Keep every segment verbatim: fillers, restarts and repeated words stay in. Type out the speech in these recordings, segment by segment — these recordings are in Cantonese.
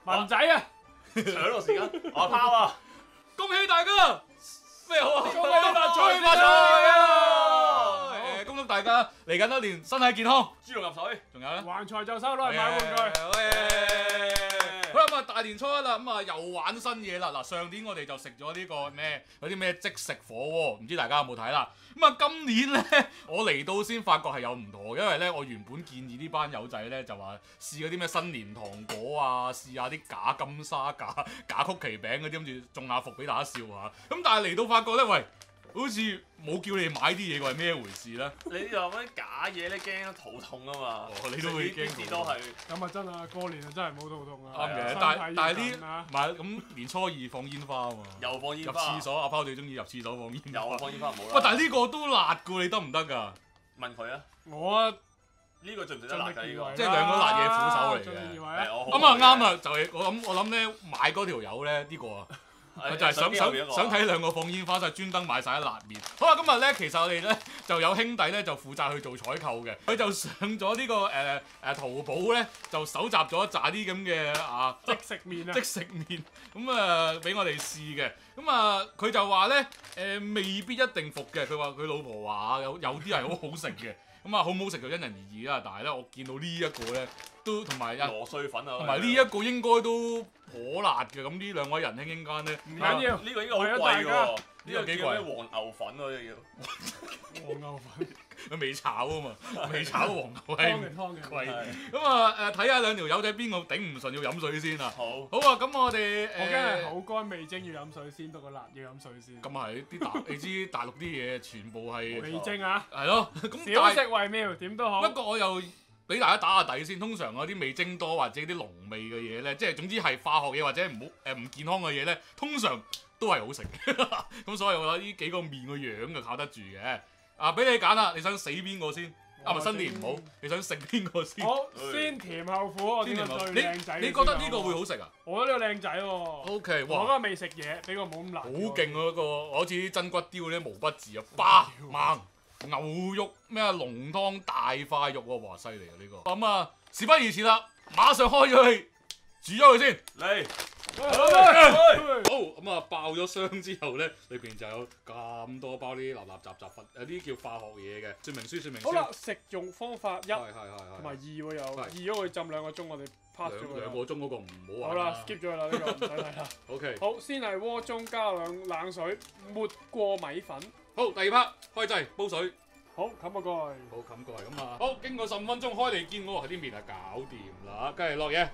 文仔啊， 搶到時間，我拋啊！ 恭喜大家！咩好啊？ 恭喜發財發財啊！誒，恭祝大家嚟緊一年身體健康， 豬籠入水， 仲有咧。 橫財就收攞嚟買玩具。 好啦，咁啊大年初一啦，咁啊又玩新嘢啦。嗱，上年我哋就食咗呢個咩嗰啲咩即食火鍋，唔知大家有冇睇啦？咁啊今年咧，我嚟到先發覺係有唔同，因為咧我原本建議呢班友仔咧就話試嗰啲咩新年糖果啊，試下啲假金沙、假假曲奇餅嗰啲，諗住中下伏俾大家笑下。咁但係嚟到發覺咧，喂，好似冇叫你買啲嘢，個係咩回事咧？ 你又乜假嘢咧？驚肚痛啊嘛！ 哦，你都會驚啲都係咁啊真啊，過年啊真係冇肚痛啊。 啱嘅， 身但體但係呢要緊啊唔係咁年初二放煙花啊嘛， 又放煙入花， 廁所阿拋最中意入廁所放煙花， 又放煙花冇啦。 喂，但係呢個都辣㗎，你得唔得㗎？ 問佢啊， 我呢個值唔值得辣㗎？呢個即係兩個辣嘢苦手嚟嘅嘅。 係我咁啊啱啦，就係我諗我諗咧買嗰條友咧呢個啊。佢就係想想想睇兩個放煙花，就專登買晒啲辣麵。好啦，今日咧其實我哋咧就有兄弟咧就負責去做採購嘅，佢就上咗呢、這個誒誒、呃呃、淘寶咧就搜集咗一紮啲咁嘅啊即食麵啊， 即食麵，咁啊俾我哋試嘅。咁啊佢就話咧誒未必一定服嘅，佢話佢老婆話有有啲係好好食嘅。咁啊好唔好食就因人而異啦。但係咧我見到呢一個咧都同埋啊螺碎粉啊， 同埋呢一個應該都頗辣嘅。咁呢兩位仁兄應間咧唔緊要， 呢個應該好貴喎。呢個幾貴？黃牛粉喎，呢個黃牛粉， 佢未炒啊嘛，未炒黃牛湯係嘅湯嘅。 貴。咁啊誒睇下兩條友仔邊個頂唔順要飲水先啊！ 好， 好啊，咁我哋誒我驚係口乾味精要飲水先，到個辣要飲水先。 咁係啲大，你知大陸啲嘢全部係味精啊， 係咯。咁少但係食為妙，點都好。 不過我又俾大家打下底先。通常嗰啲味精多或者啲濃味嘅嘢咧，即係總之係化學嘢或者唔好誒唔健康嘅嘢咧，通常都係好食嘅。咁所以我覺得呢幾個麵個樣就靠得住嘅。啊，俾你揀啦，你想死邊個先？啊，咪新年唔好，你想食邊個先？ 好，先甜後苦，我點個最靚仔？ 你覺得呢個會好食啊？ 我覺得呢個靚仔喎。 O K， 我哇， 嗰個未食嘢，俾個冇咁辣。 好勁喎！嗰個好似啲真骨雕嗰啲毛筆字啊，巴猛牛肉咩啊濃湯大塊肉喎，哇犀利啊呢個！咁啊事不宜遲啦，馬上開咗去煮咗佢先。 嚟， 好咁啊爆咗箱之後咧，裏邊就有咁多包啲立立雜雜粉，有啲叫化學嘢嘅。說明書說明書。 好啦，食用方法一係係係係。 同埋二喎有， 係二嗰個浸兩個鐘，我哋 pass 咗佢啦。 兩兩個鐘嗰個唔好好玩啦，skip 咗佢啦，呢個唔使睇啦。 O K， 好，先係鍋中加兩冷水，沒過米粉。 好第二 part 開掣煲水。 好，冚個蓋。 好冚過嚟咁啊！好，經過十五分鐘開嚟見我，啲麵係搞掂啦，跟住落嘢。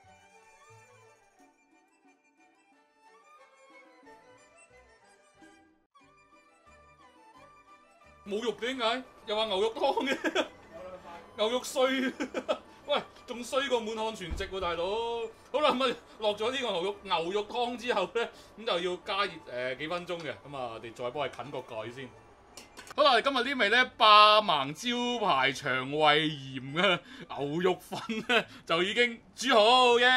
冇肉點解？又話牛肉湯嘅，牛肉碎，喂，仲衰過滿漢全席喎，大佬。好啦，咁啊落咗呢個牛肉牛肉湯之後咧，咁就要加熱誒、呃、幾分鐘嘅，咁啊我哋再幫佢冚個蓋先。好啦，今日呢味咧霸盲招牌腸胃炎嘅牛肉粉咧就已經煮好耶！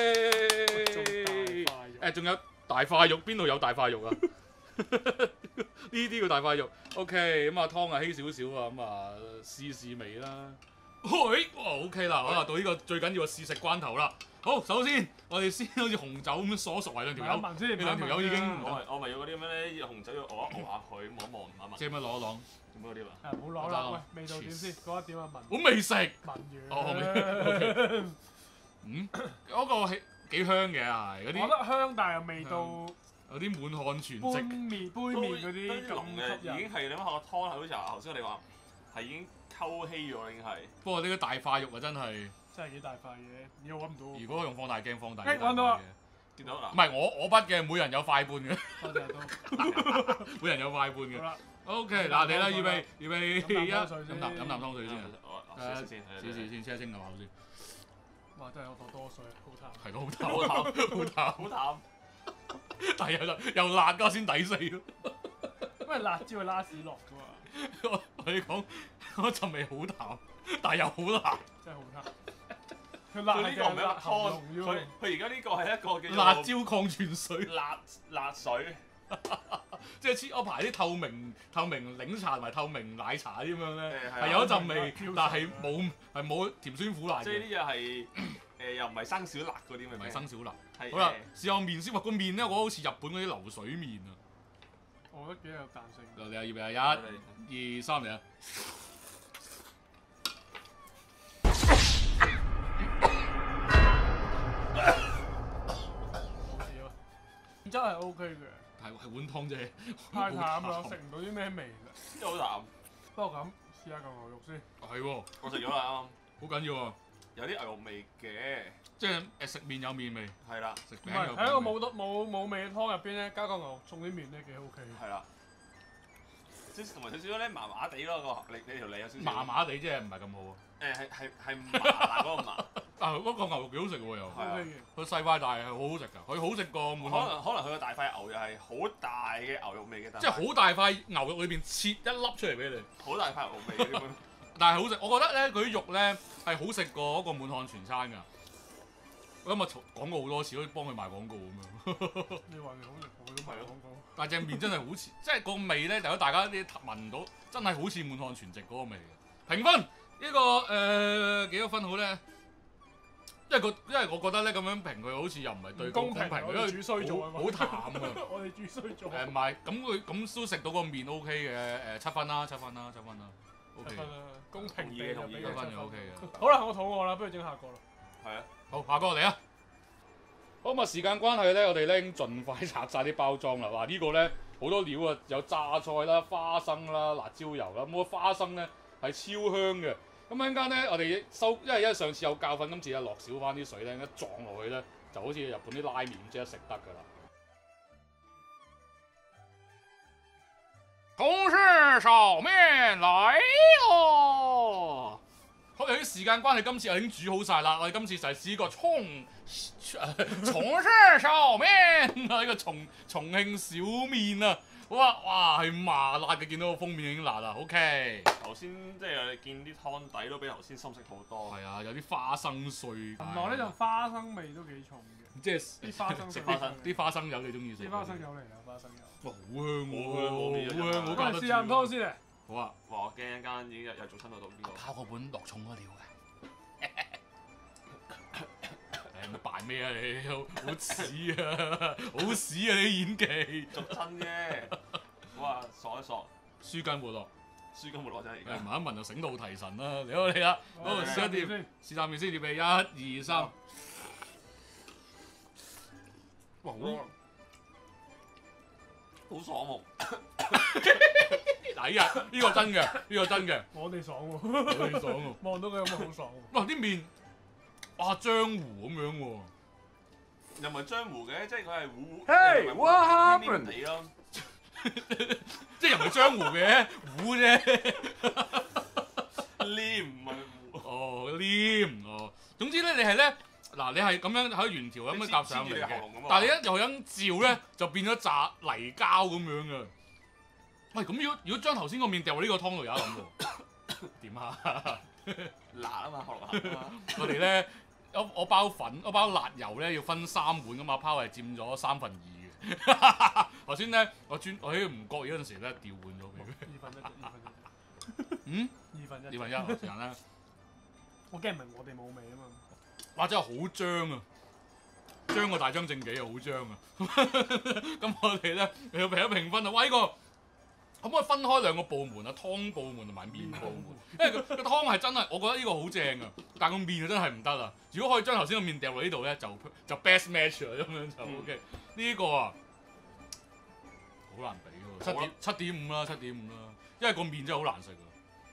誒，仲有大塊肉，邊度有大塊肉啊？呢啲叫大塊肉。OK，咁啊湯啊稀少少啊，咁啊試試味啦。喂，哇 OK 啦，啊到呢個最緊要嘅試食關頭啦。好，首先我哋先好似紅酒咁鎖熟為兩條友，呢兩條友已經我咪我咪要嗰啲咩咧？紅酒要熬一熬下佢，望一望問一問。 即係乜攞攞？ 做咩嗰啲啊？ 誒，唔好攞啦，喂，味道點先？嗰一點啊，聞我未食。 聞完。 哦，嗯，嗰個係幾香嘅係嗰我覺啲得香，但係又味道有啲滿漢全杯席。 麵杯麵嗰啲濃嘅， 咁吸引。 已經係你諗下個湯係好似頭先我哋話係已經溝稀咗，已經係。 不過呢個大塊肉啊，真係， 真係幾大塊嘢，而我揾唔到。 如果用放大鏡放大， 誒揾到啦見到嗱唔，係我我筆嘅，每人有塊半嘅， 多謝都。 每人有塊半嘅。 好啦， OK，嗱你啦，預備預備一， 飲啖湯水先飲啖飲啖湯水先啊。 我試試先， 試試先，車清個口先。 哇！真係有多多水，好淡。 係咯，好淡，好淡， 好淡。 但係又又辣㗎先抵死咯。 因為辣椒係拉屎落㗎嘛， 我同你講，嗰陣味好淡，但係又好辣。 真係好淡。佢辣佢呢個唔係一個係喉湯， 嚨佢佢而家呢個係一個叫做辣椒礦泉水。 辣辣水。 即係黐我排啲透明透明檸茶同埋透明奶茶啲咁樣咧， 誒係啊係有一陣味飄， 但係冇係冇甜酸苦辣嘅。 即係呢隻係誒又唔係生小辣嗰啲咪？ 唔係生小辣。 係。 好啦，試下面先。哇，個面咧，我覺得好似日本嗰啲流水面啊。 我覺得幾有彈性。 嚟啊！預備啊！一、二、三嚟啊！ 真係 O K 嘅。 係係碗湯啫。 太淡啦，食唔到啲咩味啦。 真係好淡。 不過咁，試下嚿牛肉先。 係喎。 我食咗啦啱。 好緊要啊！ 有啲牛肉味嘅。 即係誒食麵有麵味。 係啦。 食唔係喺一個冇冇冇味嘅湯入邊咧，加個牛肉送啲麵咧幾 O K。 係啦。即係同埋少少咧麻麻地咯個，你你條脷有少少。 麻麻地啫，唔係咁好啊。 誒係係係麻辣嗰個麻。 啊！嗰個牛肉幾好食喎又。 係啊。 佢細塊大係好好食㗎，佢好食過滿湯。 可能可能佢個大塊牛又係好大嘅牛肉味嘅。 即係好大塊牛肉裏邊切一粒出嚟俾你。 好大塊牛肉味嘅。 但係好食，我覺得咧佢啲肉咧係好食過嗰個滿漢全餐㗎。我今日講過好多次，好似幫佢賣廣告咁樣。 你話你好食，我都賣廣告。 但係隻麵真係好似，即係個味咧，如果大家啲聞到，真係好似滿漢全席嗰個味嘅。評分呢、呢個誒、呃、幾多分好咧？因為個因為我覺得咧咁樣評佢好似又唔係對公平，因為煮衰咗啊嘛， 好淡啊！ 我哋煮衰咗。 誒唔係，咁佢咁都食到個麵 O K 嘅，誒七分啦，七分啦，七分啦 ，O K。 公平嘅，同意七分就 O K 嘅。 好啦，我肚餓啦，不如整下個啦。 係啊。 好，下個嚟啊！好咁啊，時間關係咧，我哋咧已經盡快拆晒啲包裝啦。嗱，呢個咧好多料啊，有榨菜啦、花生啦、辣椒油啦。咁個花生咧係超香嘅。咁陣間咧，我哋收，因為因為上次有教訓，今次啊落少翻啲水咧，一撞落去咧，就好似日本啲拉麵咁即刻食得㗎啦。同事炒麵來咯！好，由於時間關係，今次我已經煮好晒啦。我哋今次就係試個葱重式炒麵啊！呢個重重慶小麵啊！哇哇係麻辣嘅，見到個封面已經辣啦。OK。 頭先即係見啲湯底都比頭先深色好多。 係啊，有啲花生碎。原來呢就花生味都幾重嘅。 即係啲花生食花生，啲花生油你中意食？ 啲花生油嚟啦，花生油。 哇，好香喎！好香，好搞得。試下湯先嚟。 好啊。 哇！我驚一間已經又又做親到到邊個？ 拋個本落重嗰料嘅。誒，咪扮咩啊你？好屎啊！好屎啊！你演技。 做親啫。哇！索一索。 舒筋活絡。 舒筋活絡真係而家。 聞一聞就醒腦提神啦！嚟好嚟啦，好試一碟，試啖麵先，預備一、二、三。哇！好好爽喎！ 抵啊！呢個真嘅，呢個真嘅。 我哋爽喎， 我哋爽喎。 望到佢有冇好爽喎？ 哇！啲麵，哇漿糊咁樣喎。 又唔係漿糊嘅，即係佢係糊。 Hey, what happened？ 黏咯。 即係又唔係漿糊嘅，糊啫。 黏唔係糊。 哦，黏哦。總之咧，你係咧。嗱，你係咁樣喺圓條咁樣夾上嚟嘅，但係你一又咁照咧，就變咗炸泥膠咁樣嘅。喂，咁如果如果將頭先個麵掉落呢個湯度有得諗喎，點啊？ 辣啊嘛，學辣啊嘛。 我哋咧，我我包粉，我包辣油咧要分三碗㗎嘛，拋係佔咗三分二嘅。頭先咧，我專我喺唔覺意嗰陣時咧調換咗佢。 二分一，二分一。 嗯？ 二分一。 二分一時間咧。 我驚唔係我哋冇味啊嘛。 哇！真係好張啊，張個大張正幾啊，好張啊！咁我哋咧要評一評分啊！哇！呢個可唔可以分開兩個部門啊？湯部門同埋麵部門，因為個個湯係真係，我覺得呢個好正啊！但個麵真係唔得啊！如果可以將頭先個麵掉落呢度咧，就就 best match 啦，咁樣就 OK。呢個啊，好難比喎，七點七點五啦，七點五啦，因為個麵真係好難食啊！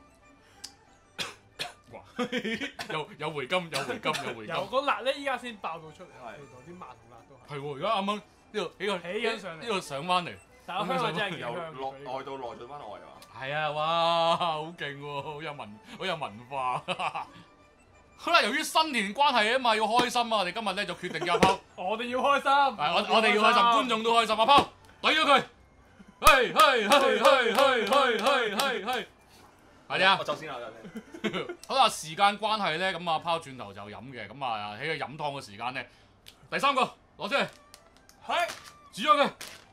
哇！有有回甘，有回甘，有回甘。 有個辣咧，依家先爆到出嚟， 係啲麻同辣都係。 係喎，而家啱啱呢度起個起緊上嚟， 呢度上翻嚟。 但係香味真係幾由香。 落外到內進翻外係嘛？ 係啊，哇，好勁喎，好有文，好有文化。好啦，由於新年關係啊嘛，要開心啊，我哋今日咧就決定要拋。 我哋要開心。 係我我哋要開心，觀眾都開心啊！拋，懟咗佢。係係係係係係係係係。係你啊！ 我走先啦，我走先。 好啦，時間關係咧，咁啊拋轉頭就飲嘅，咁啊喺個飲湯嘅時間咧，第三個攞出嚟， 係煮咗佢。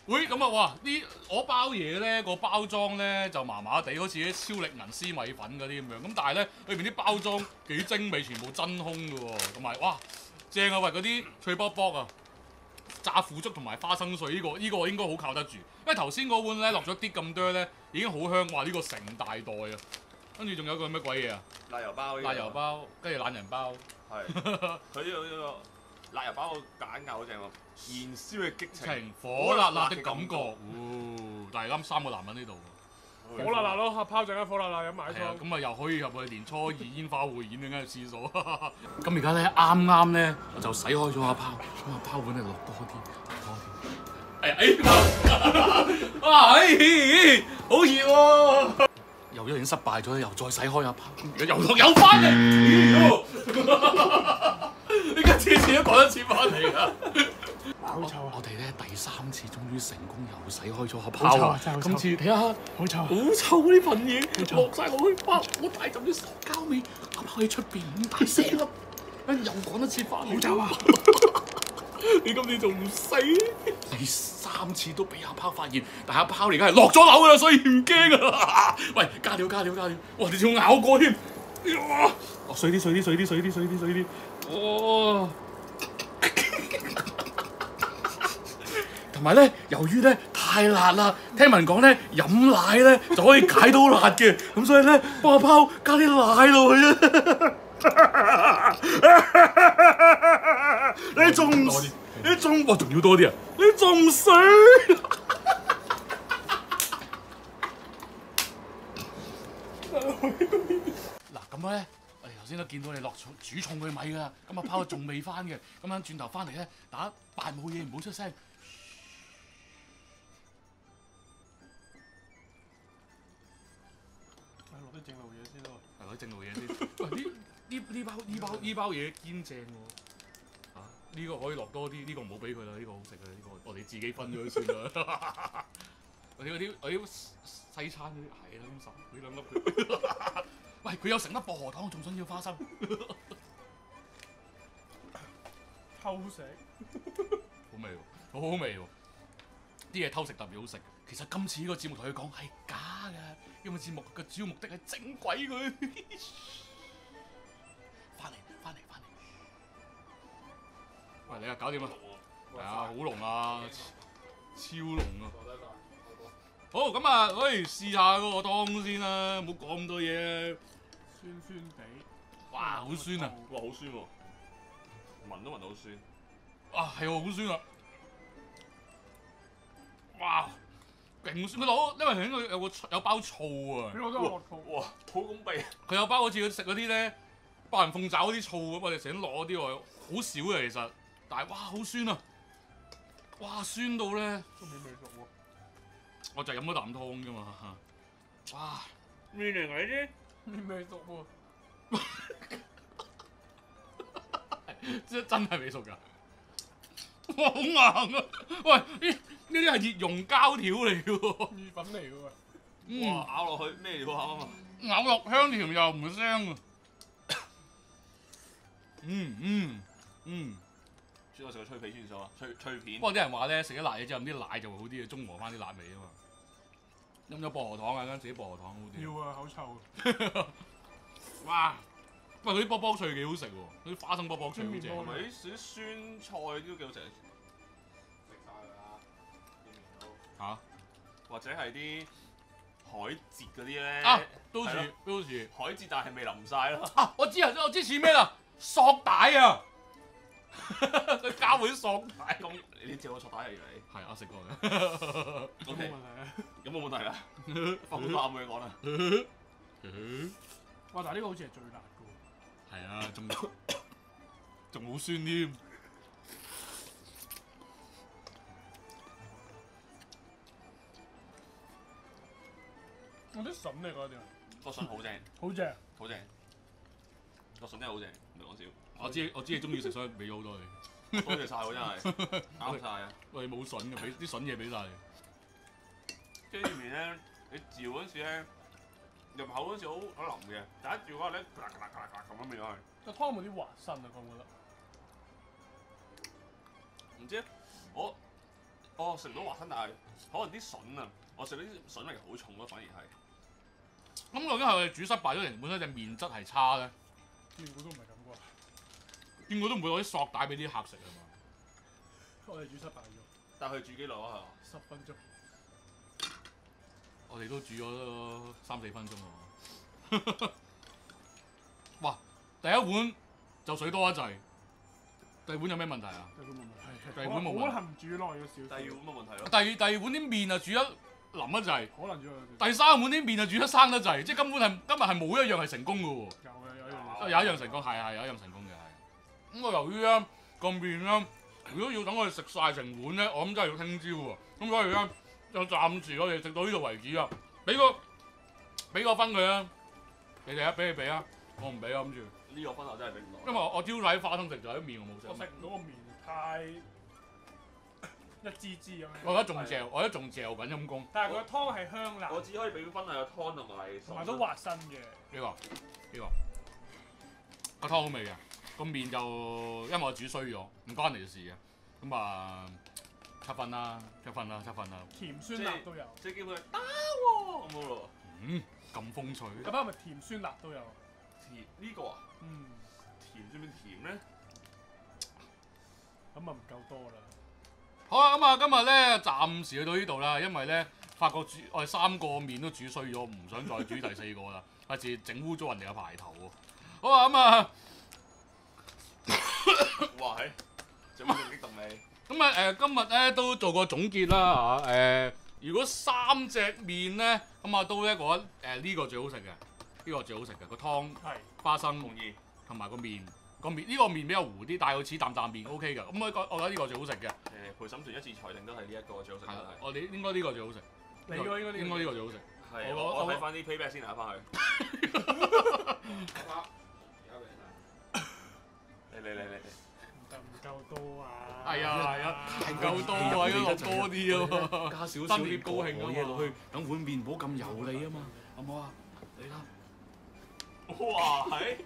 喂，咁啊，哇！呢我包嘢咧個包裝咧就麻麻地，好似啲超力銀絲米粉嗰啲咁樣。咁但係咧裏邊啲包裝幾精美，全部真空嘅喎。同埋哇，正啊！喂，嗰啲脆卜卜啊，炸腐竹同埋花生碎呢、呢個呢、呢個應該好靠得住。因為頭先嗰碗咧落咗啲咁多咧，已經好香。哇！呢、呢個成大袋啊！跟住仲有個乜鬼嘢啊？ 辣油包。 辣油包，跟住懶人包。 係。佢呢個呢個辣油包個揀牙好正喎，燃燒嘅激情， 火辣辣的感覺。哦，但係啱三個男人呢度。 火辣辣咯，拋陣間火辣辣飲埋係啊， 湯。 咁啊又可以入去年初二煙花匯演嘅廁所。咁而家咧啱啱咧就洗開咗阿泡，咁阿泡碗咧落多啲，多啲。哎哎，哇！哎，好熱喎！又一年失敗咗，又再洗開阿泡，又落又翻嚟。你家次次都講一次翻嚟㗎。好臭啊！我哋咧第三次終於成功又洗開咗個泡啊！今次睇下，好臭，好臭嗰啲噴嘢，落晒落去，哇！好大陣啲塑膠味，阿泡喺出邊咁大聲粒，又講一次翻嚟，好臭啊！你今次仲唔死？第三次都俾阿泡發現，但係阿泡而家係落咗樓㗎啦，所以唔驚啊！喂，加料加料加料！哇！你仲咬過添？哇！哦，水啲水啲水啲水啲水啲水啲，哦！同埋咧，由於咧太辣啦，聽聞講咧飲奶咧就可以解到辣嘅，咁所以咧幫阿泡加啲奶落去啊！你仲你仲哇仲要多啲啊！你仲水？嗱咁咧，我哋頭先都見到你落煮重佢米㗎，咁阿泡仲未翻嘅，咁樣轉頭翻嚟咧打扮冇嘢，唔好出聲。 落啲正路嘢先咯。 係攞正路嘢先。喂，呢呢呢包呢包呢包嘢堅正喎。啊，呢個可以落多啲，呢個唔好俾佢啦，呢個好食嘅，呢個我哋自己分咗算啦。我哋嗰啲我啲西餐嗰啲係啦，咁十呢兩粒。喂，佢有成粒薄荷糖，仲想要花生。 偷食。 好味喎，好好味喎。啲嘢偷食特別好食。其實今次呢個節目同佢講係假嘅，因為節目嘅主要目的係整鬼佢。翻嚟翻嚟翻嚟！喂，你啊搞掂啦！係啊，好濃啊，超濃啊！好咁啊，喂，試下嗰個湯先啦，唔好講咁多嘢。 酸酸地。 哇，好酸啊！ 哇，好酸喎！聞都聞到好酸。 哇，係喎，好酸啊！哇！勁酸，佢攞，因為佢應該有個有包醋啊。 你攞咗落醋。 哇，好攻鼻！ 佢有包好似佢食嗰啲咧，爆人鳳爪嗰啲醋咁，我哋成日攞啲喎，好少嘅其實，但係哇好酸啊！哇酸到咧， 都未未熟喎。 我就飲咗啖湯啫嘛。哇！ 咩嚟㗎呢啲？未未熟喎。 真真係未熟㗎。哇好硬啊！喂，呢呢啲係熱熔膠條嚟嘅喎。意粉嚟嘅喎。 嗯，咬落去咩料啊？ 咬落香甜又唔腥啊！嗯嗯嗯。 專我食個脆皮算數啊，脆脆片。 不過啲人話咧，食咗辣嘢之後啲奶就會好啲嘅，中和翻啲辣味啊嘛。飲咗薄荷糖啊，跟自己薄荷糖好啲。 要啊，口臭。 哇！喂，嗰啲卜卜脆幾好食喎，嗰啲花生卜卜脆好正。 係咪啲啲酸菜都幾好食？食晒佢啦，啲麵都。嚇？或者係啲海蜇嗰啲咧？ 啊，都似都似。 海蜇但係未淋晒咯。 啊，我知啊，我知似咩啦？索帶啊！佢加會啲索帶。 咁你借我索帶嚟你？ 係我食過嘅。 有冇問題啊？ 有冇問題啊？放膽冇嘢講啦。 哇！但係呢個好似係最辣嘅喎。 係啊，仲仲好酸添。 我啲筍嚟嗰啲啊。 個筍好正。 好正。 好正。個筍真係好正，唔係講笑。 我知我知你中意食，所以俾咗好多你。 多謝晒喎，真係啱晒啊！ 喂，冇筍嘅，俾啲筍嘢俾晒你。 跟住面咧，你嚼嗰陣時咧，入口嗰陣時好好腍嘅，但一嚼嗰下咧，咔咔咔咔咁樣變咗去。 個湯有冇啲滑身啊？覺唔覺得？ 唔知我哦，食唔到滑身，但係可能啲筍啊，我食啲筍味好重咯，反而係。 咁究竟係我哋煮失敗咗定本身隻麵質係差咧？ 見過都唔係咁啩， 見過都唔會攞啲索帶俾啲客食啊嘛。 我哋煮失敗咗， 但係佢煮幾耐啊？ 十分鐘。 我哋都煮咗三四分鐘喎。哇！第一碗就水多一滯，第二碗有咩問題啊？ 第二碗冇問題， 第二碗冇問題可能煮耐咗少少。 第二碗冇問題咯。 第二第二碗啲麵啊煮得腍一滯， 可能煮耐。 第三碗啲麵啊煮得生得滯，即係根本係今日係冇一樣係成功嘅喎。 有嘅有一樣。 有一樣成功，係係有一樣成功嘅係。咁我由於咧個麵咧，如果要等我哋食晒成碗咧，我諗真係要聽朝喎。咁所以咧就暫時我哋食到呢度為止啊！俾個俾個分佢啊！你哋啊，俾你俾啊！我唔俾啊，諗住。 呢個分我真係俾唔到。 因為我我朝睇花生食就喺麵我冇食。 我食唔到個麵太一支支咁樣。 我而家仲嚼，我而家仲嚼緊陰公。 但係個湯係香辣。 我只可以俾分係個湯同埋同埋都滑身嘅。 呢個呢個個湯好味嘅，個麵就因為我煮衰咗，唔關你事嘅。咁啊七分啦，七分啦，七分啦。 甜酸辣都有。 即係基本上打喎咁咯。 嗯，咁風趣。 咁係咪甜酸辣都有？ 甜呢個啊？ 嗯。 甜算唔算甜咧？ 咁啊唔夠多啦。 好啦，咁啊今日咧暫時去到呢度啦，因為咧發覺煮我哋三個麵都煮衰咗，唔想再煮第四個啦，費事整污咗人哋嘅牌頭喎。好啊，咁啊， 哇係，做咩咁激動你？ 咁啊誒今日咧都做個總結啦嚇誒，如果三隻麵咧咁啊都咧覺得誒呢個最好食嘅，呢個最好食嘅個湯係花生同意。 同埋個麵個麵呢個麵比較糊啲，但係佢似啖啖麵 O K 嘅，咁我覺我覺得呢個最好食嘅。 誒陪審團一致裁定都係呢一個最好食嘅。 係，我哋應該呢個最好食。 你個應該呢個應該呢個最好食。 係， 我我睇翻啲 payback 先啊，翻去。嚟嚟嚟嚟嚟！ 唔夠多啊！ 係啊係啊，唔夠多啊，應該落多啲啊嘛， 加少少新年高興啊嘢落去嘛， 等碗麵唔好咁油膩啊嘛，好唔好啊？嚟啦！ 哇係！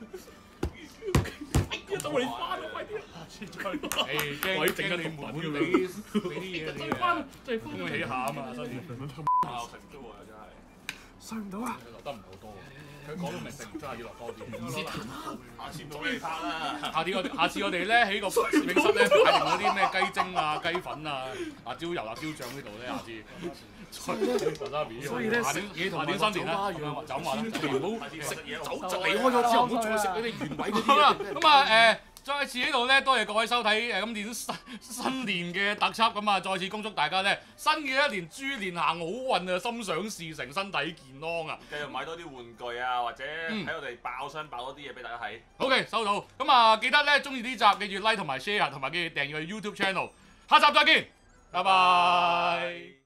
到你翻啦，快啲！下次再講。 誒驚我已經整緊驚你毒品滿㗎俾俾啲嘢你啊， 再翻恭喜下啊嘛，新年爆成租啊真係。 上唔到啊！ 落得唔係好多，佢講到明食唔出係要落多啲。 唔知下次到你拍啦。 下次我哋下次我哋咧喺個攝影室咧擺定嗰啲咩雞精啊、雞粉啊、辣椒油、辣椒醬呢度咧，下次。 所以咧食嘢同埋酒吧一樣， 走馬千祈唔好食嘢走就離開咗之後，唔好再食嗰啲原位嗰好啦， 啲。 咁啊誒，再次呢度咧，多謝各位收睇誒今年新新年嘅特輯，咁啊再次恭祝大家咧新嘅一年豬年行好運啊，心想事成，身體健康啊！ 繼續買多啲玩具啊，或者喺我哋爆箱爆多啲嘢俾大家睇。 OK，收到。咁啊，記得咧中意呢集記住 like 同埋 share，同埋記住訂閱我哋 YouTube channel。下集再見，拜拜。